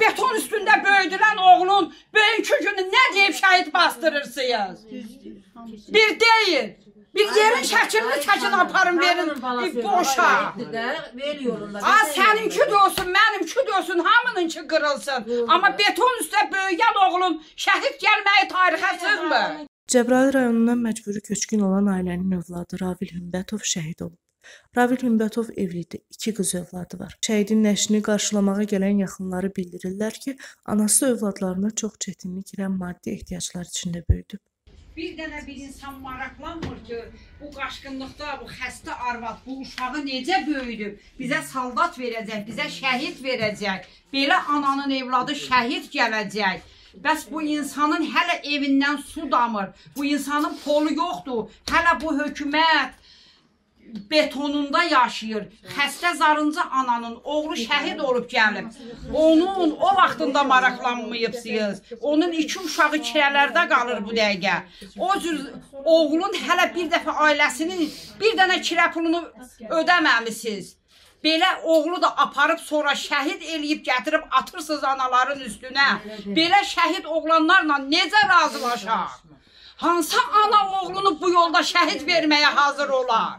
beton üstündə böyüdülən oğlun bugünkü günü nə deyib şəhid bastırırsınız? Bir deyil. Bir yerin şəklini çəkin aparın verin boşa. Səninki də olsun, mənimki də olsun, hamınınki qırılsın. Amma beton üstə böyüyən oğlun şəhid gəlməyi tarixə sığmır. Cəbrayıl rayonundan məcburi köçkün olan ailənin övladı Ravil Hümbətov şəhid olub. Ravil Hümbətov evlidir, 2 qız övladı var. Şəhidin nəşini qarşılamağa gələn yaxınları bildirirlər ki, anası övladlarına çox çətinliklə maddi ehtiyaclar içində böyüdüb. Bir dənə bir insan maraqlanmır ki, bu qaşqınlıqda, bu xəstə arvad, bu uşağı necə böyüdüb, bizə saldat verəcək, bizə şəhid verəcək, belə ananın evladı şəhid gələcək. Bəs bu insanın hələ evindən su damır, bu insanın polu yoxdur, hələ bu hökumət betonunda yaşayır. Xəstə zarıncı ananın oğlu şəhid olub gəlib. Onun o vaxtında maraqlanmayıbsınız. Onun 2 uşağı kirələrdə qalır bu dəqiqə. O cür oğlun hələ bir dəfə ailəsinin bir dənə kirə pulunu ödəməmisiniz. Belə oğlu da aparıb sonra şəhid eləyib gətirib atırsınız anaların üstünə. Belə şəhid oğlanlarla necə razılaşar? Hansı ana oğlunu bu yolda şəhid verməyə hazır olar?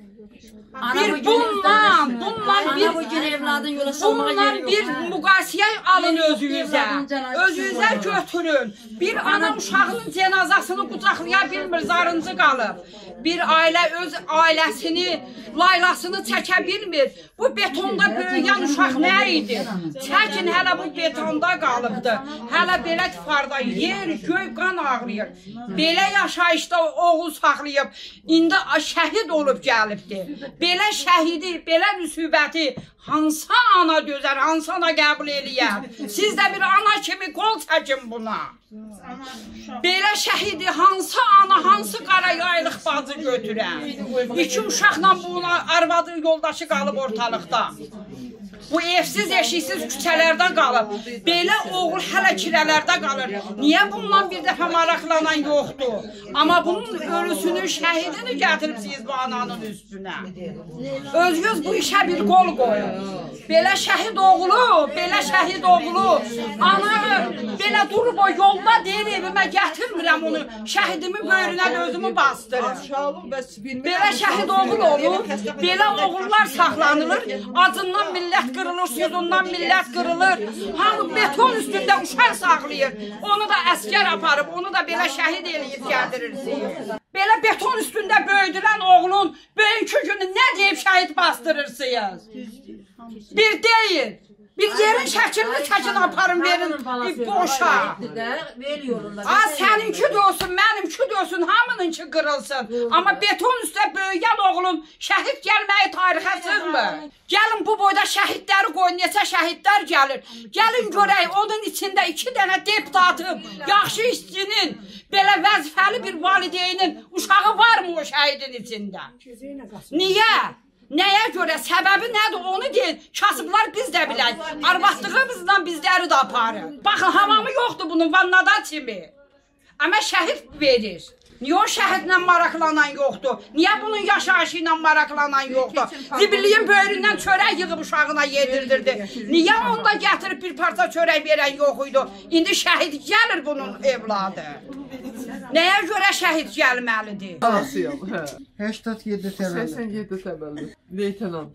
Bundan bir müqasiyə alın özünüzə götürün. Bir ana uşağının cənazasını qucaqlaya bilmir, zarıncı qalıb. Bir ailə öz ailəsini, laylasını çəkə bilmir. Bu betonda böyüyən uşaq nə idi? Çəkin, hələ bu betonda qalıbdır. Hələ belə tifarda yer, göy, qan ağrıyır. Belə yaşayışda oğul saxlayıb, indi şəhid olub gəlibdir. Belə şəhidi, belə müsibəti hansı ana dözər, hansı ana qəbul eləyər? Siz də bir ana kimi qol çəkin buna. Belə şəhidi hansı ana, hansı qara yaylıq bacı götürər? 2 uşaqla bu arvadı yoldaşı qalıb ortalıqda. Bu evsiz, eşiksiz küçələrdə qalıb. Belə oğul hələ kirələrdə qalır. Niyə bundan bir dəfə maraqlanan yoxdur? Amma bunun ölüsünü, şəhidini gətiribsiniz bu ananın üstünə. Özünüz bu işə bir qol qoyun. Belə şəhid oğlu, ana belə durub o yolda deyir, evimə gətirmirəm onu, şəhidimin böyrünə də özümü bastırır. Belə şəhid oğul olur, belə oğullar saxlanılır, acından millət qırılır, suzundan millət qırılır. Hamı beton üstündə uşaq saxlayır, onu da əskər aparıb, onu da belə şəhid eləyib gəldirirsiniz. Belə beton üstündə böyüdülən oğlun bugünkü günü nə deyib şəhid bastırırsınız? Bir deyil. Bir yerin şəklini çəkin aparın verin boşa. Səninki də olsun, mənimki də olsun, hamınınki qırılsın. Amma beton üstə böyüyən oğlun şəhid gəlməyi tarixə sığmır. Gəlin bu boyda şəhidləri qoyun, neçə şəhidlər gəlir. Gəlin görək, onun içində 2 dənə deputatın, yaxşı işçinin, belə vəzifəli bir valideynin uşağı varmı o şəhidin içində? Niyə? Nəyə görə, səbəbi nədir onu deyin, kasıblar biz də bilək, arvadlığımızdan bizləri də aparır. Baxın, hamamı yoxdur bunun, vannadan kimi. Amma şəhid verir. Niyə o şəhidlə maraqlanan yoxdur? Niyə bunun yaşayışı ilə maraqlanan yoxdur? Zibiliyin böyründən çörək yığıb uşağına yedirdirdi. Niyə onda gətirib bir parça çörək verən yox idi? İndi şəhid gəlir bunun evladı. Nəyə görə şəhid gəlməlidir? Anasıyam, hə. 87 təvəllüd. 87 təvəllüd. Leytenant.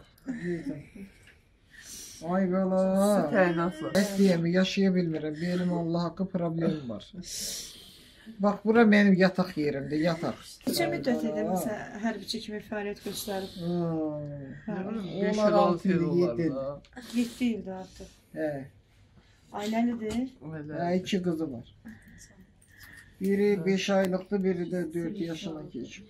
Ay qala. Təyinatla. Bəs deyəm, yaşaya bilmirəm. Benim Allah haqqı problemim var. Bax, bura mənim yataq yerimdir, yataq. Neçə müddət edir məsələn hərbiçi kimi fəaliyyət göstərib? 16 il, 7 il. 7 ildir artıq. Hə. Ailəlidir? 2 qızı var. Biri 5 aylıqdır, biri də 4 yaşına keçib.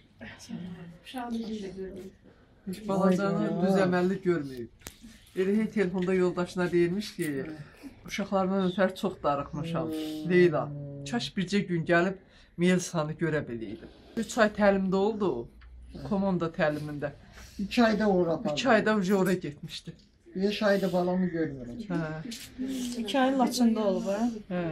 Heç balacanı düz əməlli görməyib. Elə telefonda yoldaşına deyilmiş ki, uşaqlarımdan ötər çox darıxmışam. Leyla, kaş bircə gün gəlib Melisanı görə biləydim. 3 ay təlimdə oldu, komanda təlimində. 2 ayda ora apardı. 2 ayda ora getmişdi. 5 ayda balamı görmürəm. 2 ay Laçında olub, hə?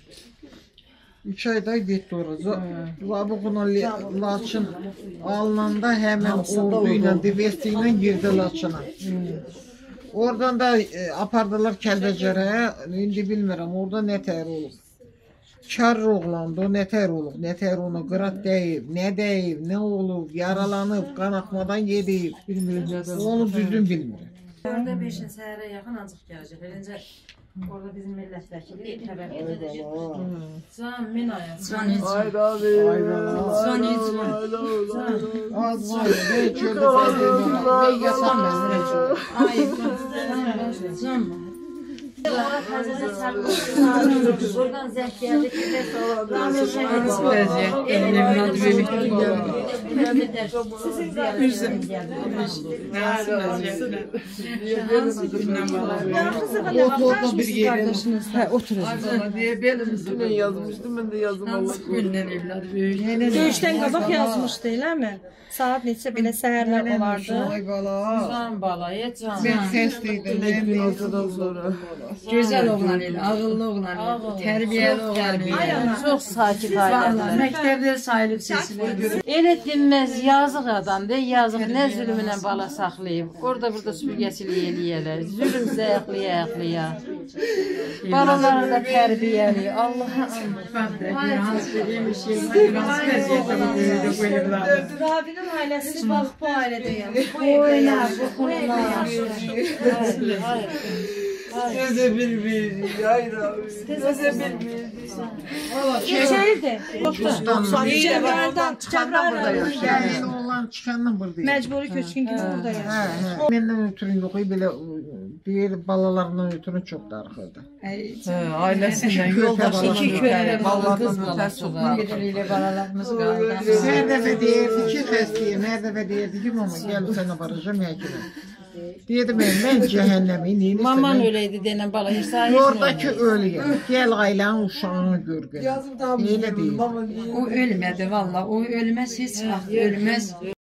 3 ayda getdi orada. Labıqına Laçın alınanda həmən ordu ilə, divesti ilə girdi Laçına. Oradan da apardılar Kəlbəcərə. İndi bilmirəm orada nə təhər olub. Kar oğlandı, o nətər olub, nətər ona qırat deyib, nə olub, yaralanıb, qan axmadan gedib. Onu düzgün bilmirəm. Orada 5-in səhərə yaxın ancaq gələcək. Eləncə orada bizim millət vəkili xəbər edəcək. Can, min ayaq. Can, Hayda abi. Can, Az var, ne kördü fəzəmə, ne yasan məzrəcə. Ay, can. Oradan zəng gəldik. Nasıl vəziyyət? Evladı verib Orada bir yerin. diye belimizden yazmıştım, ben de yazdım Allah korusun. Döyüşdən qabaq yazmışdı, eləmi? Saat neçə belə səhərlər olardı. Ay bala. Can balaya can. Ben xəstəydim, mən Ortadan sonra. Gözəl oğlan idi, ağıllı oğlan idi, tərbiyəli oğlan idi. Çox sakit ailədir. Məktəbdə sayılıb seçilir. Elə dinməz, yazıq adamdır, yazıq nə zülmünə bala saxlayıb. Orada burada süpürgəsilik eləyərlər, zülm zəyəqliyə. Balaları da tərbiyəli, Allah'a Rabinin ailəsi bax bu ailədəyəm. Gözə bilməyəcək, hayda abi. Gözə bilməyəcək. Keçəyirdi. Cəbrayıldan çıxandan burada yaşayır. Gəlin oğlan çıxandan burada yaşayır. Məcburi köçkün kimi burada yaşayır. Məndən ötürü yox, belə deyir, balalarından ötürü çox darıxırdı. Ailəsindən yoldaşı İki köynədə bağlı qız balası balası var. Gedəliklə balalarımız qaldı. Hər dəfə deyirdi ki, xəstəyim, hər dəfə deyirdi ki, mama, gəl səni aparacağım həkimə. Dedim, mən cəhənnəmi, neyini Maman istəməm. öyleydi denən bala, heç sahib Oradakı ölüyəm, gəl ailənin uşağını gör gör. Elə deyir. O ölmədi valla, o ölməz, heç vaxt ölməz.